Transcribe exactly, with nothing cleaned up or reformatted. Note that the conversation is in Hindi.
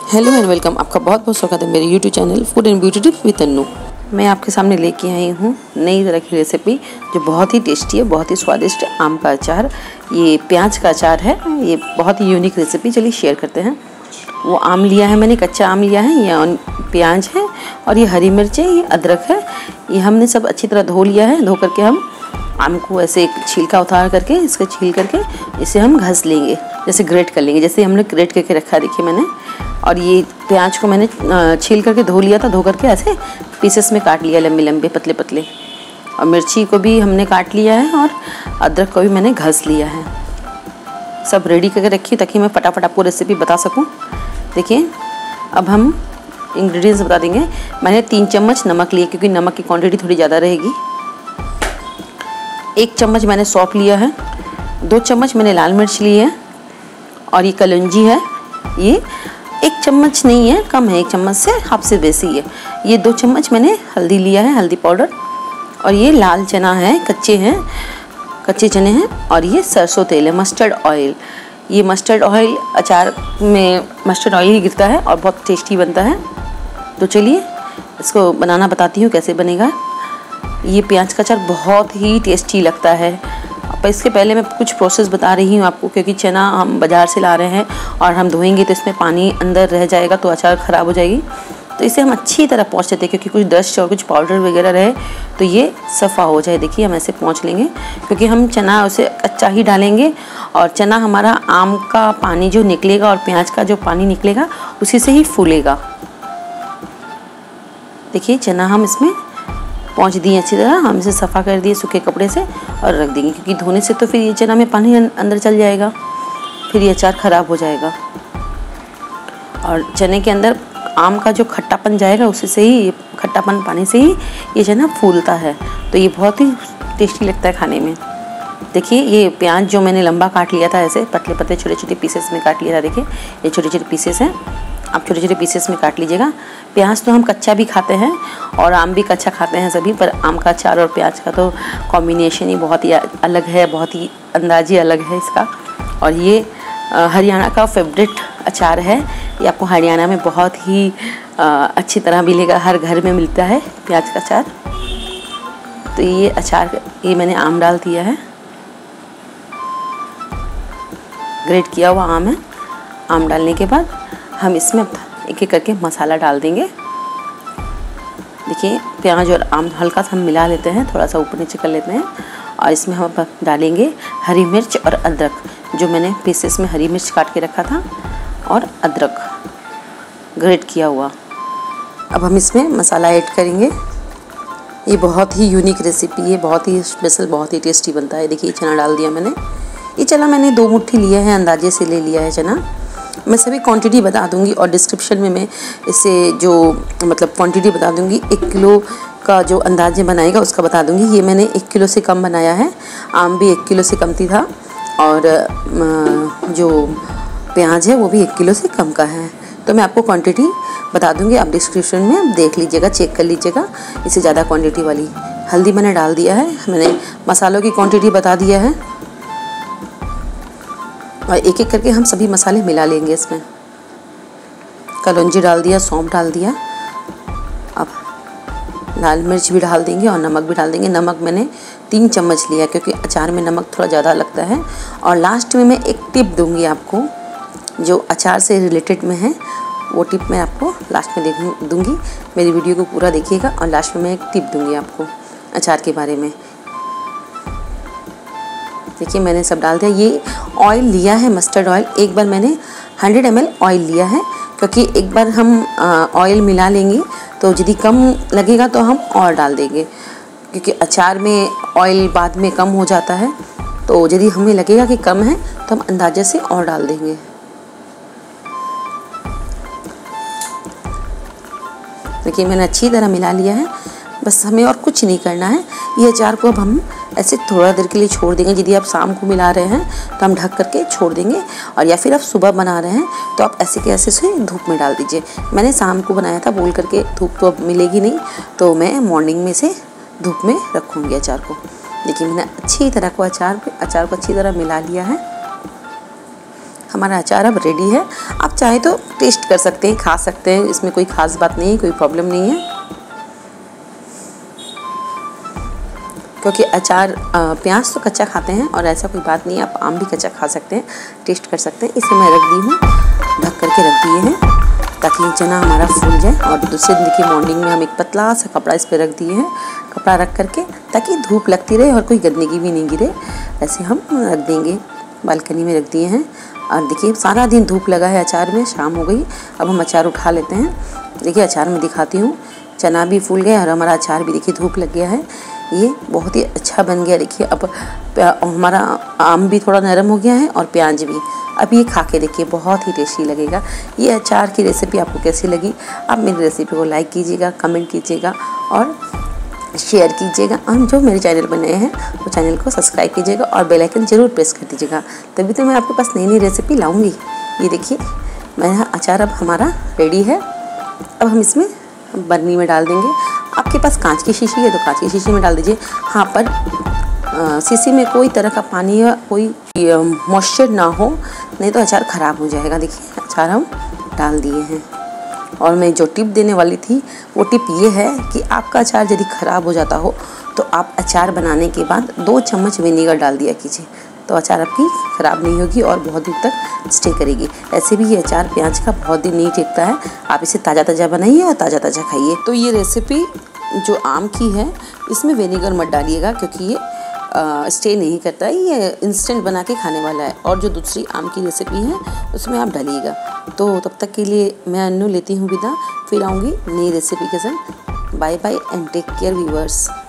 Hello and welcome. आपका बहुत बहुत स्वागत है मेरे YouTube channel food and beauty tips with Tannu. मैं आपके सामने लेके आई हूँ नई तरह की रेसिपी जो बहुत ही टेस्टी है, बहुत ही स्वादिष्ट आम का अचार। ये प्याज का अचार है, ये बहुत ही यूनिक रेसिपी। चलिए शेयर करते हैं। वो आम लिया है मैंने, कच्चा आम लिया है, ये प्याज है और ये हरी मिर्च है, ये अदरक है। ये हमने सब अच्छी तरह धो लिया है। धो करके हम आम को ऐसे छिलका उतार करके इसका छील करके इसे हम घस लेंगे, जैसे ग्रेट कर लेंगे, जैसे हमने ग्रेट करके रखा है देखिए मैंने। और ये प्याज को मैंने छील करके धो लिया था, धो करके ऐसे पीसेस में काट लिया, लंबे लंबे पतले पतले। और मिर्ची को भी हमने काट लिया है और अदरक को भी मैंने घस लिया है। सब रेडी करके रखी ताकि मैं फटाफट आपको रेसिपी बता सकूं। देखिए अब हम इंग्रेडिएंट्स बता देंगे। मैंने तीन चम्मच नमक लिए क्योंकि नमक की क्वांटिटी थोड़ी ज़्यादा रहेगी। एक चम्मच मैंने सौंफ लिया है। दो चम्मच मैंने लाल मिर्च ली है। और ये कलौंजी है, ये एक चम्मच नहीं है, कम है, एक चम्मच से हाफ से बेसी है। ये दो चम्मच मैंने हल्दी लिया है, हल्दी पाउडर। और ये लाल चना है, कच्चे हैं, कच्चे चने हैं। और ये सरसों तेल है, मस्टर्ड ऑयल। ये मस्टर्ड ऑयल अचार में मस्टर्ड ऑयल ही गिरता है और बहुत टेस्टी बनता है। तो चलिए इसको बनाना बताती हूँ कैसे बनेगा। ये प्याज का अचार बहुत ही टेस्टी लगता है। पर इसके पहले मैं कुछ प्रोसेस बता रही हूँ आपको, क्योंकि चना हम बाज़ार से ला रहे हैं और हम धोएंगे तो इसमें पानी अंदर रह जाएगा तो अचार ख़राब हो जाएगी। तो इसे हम अच्छी तरह पोंछ देते हैं, क्योंकि कुछ डस्ट और कुछ पाउडर वगैरह रहे तो ये सफ़ा हो जाए। देखिए हम ऐसे पोंछ लेंगे, क्योंकि हम चना उसे कच्चा ही डालेंगे और चना हमारा आम का पानी जो निकलेगा और प्याज का जो पानी निकलेगा उसी से ही फूलेगा। देखिए चना हम इसमें पहुँच दिए अच्छी तरह, हम इसे सफ़ा कर दिए सूखे कपड़े से और रख देंगे, क्योंकि धोने से तो फिर ये चना में पानी अंदर चल जाएगा, फिर ये अचार ख़राब हो जाएगा। और चने के अंदर आम का जो खट्टापन जाएगा उसी से ही, ये खट्टापन पानी से ही ये चना फूलता है। तो ये बहुत ही टेस्टी लगता है खाने में। देखिए ये प्याज जो मैंने लंबा काट लिया था, ऐसे पतले पतले छोटे छोटे पीसेस में काट लिया था। देखिए ये छोटे छोटे पीसेस हैं, आप छोटे छोटे पीसेस में काट लीजिएगा। प्याज तो हम कच्चा भी खाते हैं और आम भी कच्चा खाते हैं सभी, पर आम का अचार और प्याज का तो कॉम्बिनेशन ही बहुत ही अलग है, बहुत ही अंदाज़ ही अलग है इसका। और ये हरियाणा का फेवरेट अचार है। ये आपको हरियाणा में बहुत ही अच्छी तरह मिलेगा, हर घर में मिलता है प्याज का अचार। तो ये अचार, ये मैंने आम डाल दिया है, ग्रेट किया हुआ आम है। आम डालने के बाद हम इसमें एक एक करके मसाला डाल देंगे। देखिए प्याज और आम हल्का सा हम मिला लेते हैं, थोड़ा सा ऊपर नीचे कर लेते हैं। और इसमें हम डालेंगे हरी मिर्च और अदरक, जो मैंने पीसेस में हरी मिर्च काट के रखा था, और अदरक ग्रेट किया हुआ। अब हम इसमें मसाला ऐड करेंगे। ये बहुत ही यूनिक रेसिपी है, बहुत ही स्पेशल, बहुत ही टेस्टी बनता है। देखिए चना डाल दिया मैंने। ये चना मैंने दो मुट्ठी लिया है, अंदाजे से ले लिया है चना। मैं सभी क्वांटिटी बता दूंगी और डिस्क्रिप्शन में मैं इसे जो मतलब क्वांटिटी बता दूंगी। एक किलो का जो अंदाजे बनाएगा उसका बता दूंगी। ये मैंने एक किलो से कम बनाया है, आम भी एक किलो से कम थी था, और जो प्याज है वो भी एक किलो से कम का है। तो मैं आपको क्वांटिटी बता दूंगी, आप डिस्क्रिप्शन में आप देख लीजिएगा, चेक कर लीजिएगा इससे ज़्यादा क्वान्टिटी वाली। हल्दी मैंने डाल दिया है, मैंने मसालों की क्वान्टिटी बता दिया है। और एक एक करके हम सभी मसाले मिला लेंगे इसमें। कलौंजी डाल दिया, सौंफ डाल दिया, अब लाल मिर्च भी डाल देंगे और नमक भी डाल देंगे। नमक मैंने तीन चम्मच लिया क्योंकि अचार में नमक थोड़ा ज़्यादा लगता है। और लास्ट में मैं एक टिप दूंगी आपको जो अचार से रिलेटेड में है, वो टिप मैं आपको लास्ट में देख दूँगी। मेरी वीडियो को पूरा देखिएगा और लास्ट में मैं एक टिप दूँगी आपको अचार के बारे में। देखिए मैंने सब डाल दिया। ये ऑयल लिया है मस्टर्ड ऑयल, एक बार मैंने हंड्रेड एम एल ऑयल लिया है, क्योंकि एक बार हम ऑयल मिला लेंगे तो यदि कम लगेगा तो हम और डाल देंगे, क्योंकि अचार में ऑयल बाद में कम हो जाता है। तो यदि हमें लगेगा कि कम है तो हम अंदाजे से और डाल देंगे। देखिए मैंने अच्छी तरह मिला लिया है, बस हमें और कुछ नहीं करना है। ये अचार को अब हम ऐसे थोड़ा देर के लिए छोड़ देंगे। यदि आप शाम को मिला रहे हैं तो हम ढक करके छोड़ देंगे, और या फिर आप सुबह बना रहे हैं तो आप ऐसे के ऐसे से धूप में डाल दीजिए। मैंने शाम को बनाया था बोल करके, धूप तो अब मिलेगी नहीं, तो मैं मॉर्निंग में से धूप में रखूँगी अचार को। देखिए मैंने अच्छी तरह को अचार अचार को अच्छी तरह मिला लिया है। हमारा अचार अब रेडी है। आप चाहे तो टेस्ट कर सकते हैं, खा सकते हैं, इसमें कोई ख़ास बात नहीं है, कोई प्रॉब्लम नहीं है। क्योंकि अचार प्याज तो कच्चा खाते हैं और ऐसा कोई बात नहीं है, आप आम भी कच्चा खा सकते हैं, टेस्ट कर सकते हैं। इसे मैं रख दी हूँ, ढक करके रख दिए हैं ताकि चना हमारा फूल जाए। और दूसरे दिन की मॉर्निंग में हम एक पतला सा कपड़ा इस पर रख दिए हैं, कपड़ा रख करके ताकि धूप लगती रहे और कोई गंदगी भी नहीं गिरे, ऐसे हम रख देंगे। बालकनी में रख दिए हैं। और देखिए सारा दिन धूप लगा है अचार में, शाम हो गई, अब हम अचार उठा लेते हैं। देखिए अचार में दिखाती हूँ, चना भी फूल गया और हमारा अचार भी देखिए धूप लग गया है, ये बहुत ही अच्छा बन गया। देखिए अब हमारा आम भी थोड़ा नरम हो गया है और प्याज भी। अब ये खा के देखिए बहुत ही टेस्टी लगेगा। ये अचार की रेसिपी आपको कैसी लगी? आप मेरी रेसिपी को लाइक कीजिएगा, कमेंट कीजिएगा और शेयर कीजिएगा। और जो मेरे चैनल पर नए हैं वो चैनल को सब्सक्राइब कीजिएगा और बेल आइकन ज़रूर प्रेस कर दीजिएगा, तभी तो मैं आपके पास नई नई रेसिपी लाऊंगी। ये देखिए मेरा अचार अब हमारा रेडी है। अब हम इसमें बर्नी में डाल देंगे। आपके पास कांच की शीशी है तो कांच की शीशी में डाल दीजिए। हाँ, पर शीशी में कोई तरह का पानी या कोई मॉइस्चर ना हो, नहीं तो अचार ख़राब हो जाएगा। देखिए अचार हम डाल दिए हैं। और मैं जो टिप देने वाली थी वो टिप ये है कि आपका अचार यदि ख़राब हो जाता हो तो आप अचार बनाने के बाद दो चम्मच विनेगर डाल दिया कीजिए, तो अचार आपकी ख़राब नहीं होगी और बहुत दिन तक स्टे करेगी। ऐसे भी ये अचार प्याज का बहुत दिन नहीं टिकता है। आप इसे ताज़ा ताज़ा बनाइए और ताज़ा ताज़ा खाइए। तो ये रेसिपी जो आम की है इसमें विनेगर मत डालिएगा, क्योंकि ये आ, स्टे नहीं करता है, ये इंस्टेंट बना के खाने वाला है। और जो दूसरी आम की रेसिपी है उसमें आप डालिएगा। तो तब तक के लिए मैं अन्नू लेती हूँ विदा, फिर आऊँगी नई रेसिपी के साथ। Bye bye and take care viewers.